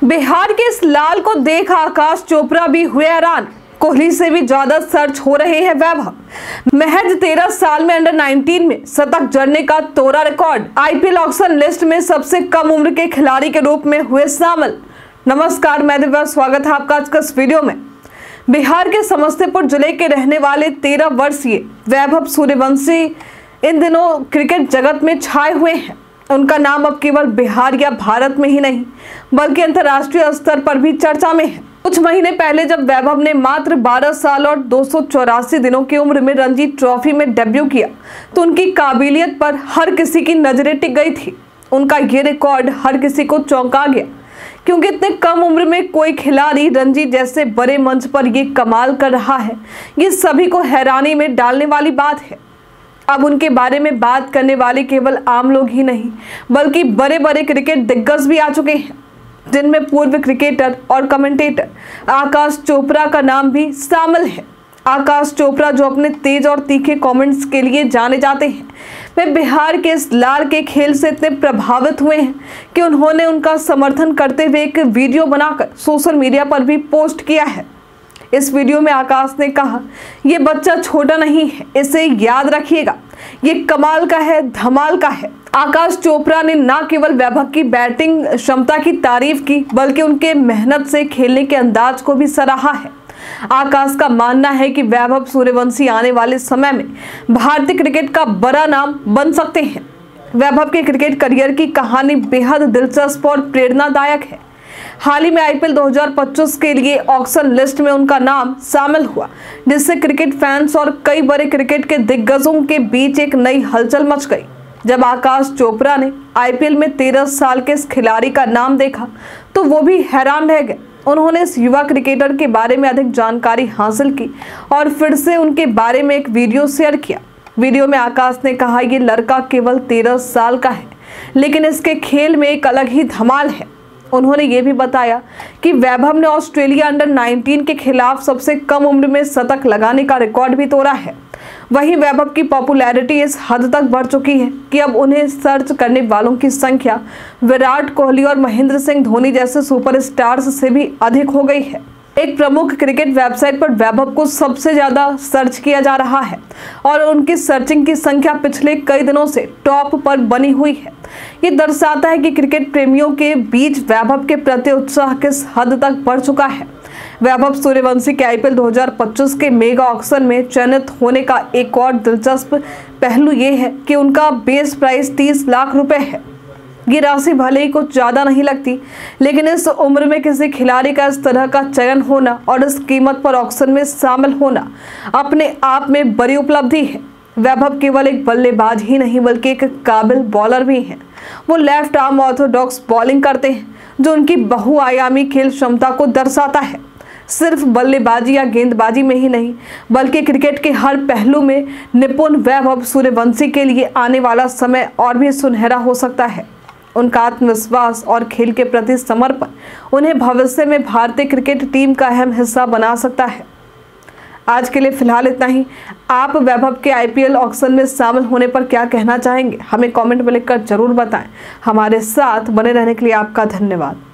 बिहार के इस लाल को देख आकाश चोपड़ा भी हुए हैरान। कोहली से भी ज्यादा सर्च हो रहे हैं वैभव। महज 13 साल में अंडर 19 में शतक जड़ने का तोड़ा रिकॉर्ड। आईपीएल ऑक्शन लिस्ट में सबसे कम उम्र के खिलाड़ी के रूप में हुए शामिल। नमस्कार, मैं दिव्या, स्वागत है आपका आज का इस वीडियो में। बिहार के समस्तीपुर जिले के रहने वाले 13 वर्षीय वैभव सूर्यवंशी इन दिनों क्रिकेट जगत में छाए हुए हैं। उनका नाम अब केवल बिहार या भारत में ही नहीं बल्कि अंतर्राष्ट्रीय स्तर पर भी चर्चा में है। कुछ महीने पहले जब वैभव ने मात्र 12 साल और 284 दिनों की उम्र में रणजी ट्रॉफी में डेब्यू किया तो उनकी काबिलियत पर हर किसी की नजरें टिक गई थी। उनका ये रिकॉर्ड हर किसी को चौंका गया, क्योंकि इतने कम उम्र में कोई खिलाड़ी रणजी जैसे बड़े मंच पर ये कमाल कर रहा है, ये सभी को हैरानी में डालने वाली बात है। अब उनके बारे में बात करने वाले केवल आम लोग ही नहीं बल्कि बड़े बड़े क्रिकेट दिग्गज भी आ चुके हैं, जिनमें पूर्व क्रिकेटर और कमेंटेटर आकाश चोपड़ा का नाम भी शामिल है। आकाश चोपड़ा, जो अपने तेज और तीखे कमेंट्स के लिए जाने जाते हैं, वे बिहार के इस लाल के खेल से इतने प्रभावित हुए हैं कि उन्होंने उनका समर्थन करते हुए एक वीडियो बनाकर सोशल मीडिया पर भी पोस्ट किया है। इस वीडियो में आकाश ने कहा, ये बच्चा छोटा नहीं है, इसे याद रखिएगा, ये कमाल का है, धमाल का है। आकाश चोपड़ा ने न केवल वैभव की बैटिंग क्षमता की तारीफ की बल्कि उनके मेहनत से खेलने के अंदाज को भी सराहा है। आकाश का मानना है कि वैभव सूर्यवंशी आने वाले समय में भारतीय क्रिकेट का बड़ा नाम बन सकते हैं। वैभव के क्रिकेट करियर की कहानी बेहद दिलचस्प और प्रेरणादायक है। हाल ही में आईपीएल 2025 के लिए ऑक्शन लिस्ट में उनका नाम शामिल हुआ, जिससे क्रिकेट फैंस और कई बड़े क्रिकेट के दिग्गजों के बीच एक नई हलचल मच गई। जब आकाश चोपड़ा ने आईपीएल में 13 साल के इस खिलाड़ी का नाम देखा तो वो भी हैरान रह गए। उन्होंने इस युवा क्रिकेटर के बारे में अधिक जानकारी हासिल की और फिर से उनके बारे में एक वीडियो शेयर किया। वीडियो में आकाश ने कहा, ये लड़का केवल 13 साल का है लेकिन इसके खेल में एक अलग ही धमाल है। उन्होंने ये भी बताया कि वैभव ने ऑस्ट्रेलिया अंडर 19 के खिलाफ सबसे कम उम्र में शतक लगाने का रिकॉर्ड भी तोड़ा है। वहीं वैभव की पॉपुलैरिटी इस हद तक बढ़ चुकी है कि अब उन्हें सर्च करने वालों की संख्या विराट कोहली और महेंद्र सिंह धोनी जैसे सुपरस्टार्स से भी अधिक हो गई है। एक प्रमुख क्रिकेट वेबसाइट पर वैभव को सबसे ज्यादा सर्च किया जा रहा है और उनकी सर्चिंग की संख्या पिछले कई दिनों से टॉप पर बनी हुई है। ये दर्शाता है कि क्रिकेट प्रेमियों के बीच वैभव के प्रति उत्साह किस हद तक बढ़ चुका है। वैभव सूर्यवंशी के आईपीएल 2025 के मेगा ऑक्शन में चयनित होने का एक और दिलचस्प पहलू ये है कि उनका बेस प्राइस 30 लाख रुपए है। ये राशि भले ही कुछ ज्यादा नहीं लगती, लेकिन इस उम्र में किसी खिलाड़ी का इस तरह का चयन होना और इस कीमत पर ऑक्शन में शामिल होना अपने आप में बड़ी उपलब्धि है। वैभव केवल एक बल्लेबाज ही नहीं बल्कि एक काबिल बॉलर भी हैं। वो लेफ्ट आर्म ऑर्थोडॉक्स बॉलिंग करते हैं, जो उनकी बहुआयामी खेल क्षमता को दर्शाता है। सिर्फ बल्लेबाजी या गेंदबाजी में ही नहीं बल्कि क्रिकेट के हर पहलू में निपुण वैभव सूर्यवंशी के लिए आने वाला समय और भी सुनहरा हो सकता है। उनका आत्मविश्वास और खेल के प्रति समर्पण उन्हें भविष्य में भारतीय क्रिकेट टीम का अहम हिस्सा बना सकता है। आज के लिए फिलहाल इतना ही। आप वैभव के आईपीएल ऑक्शन में शामिल होने पर क्या कहना चाहेंगे, हमें कमेंट में लिखकर जरूर बताएं। हमारे साथ बने रहने के लिए आपका धन्यवाद।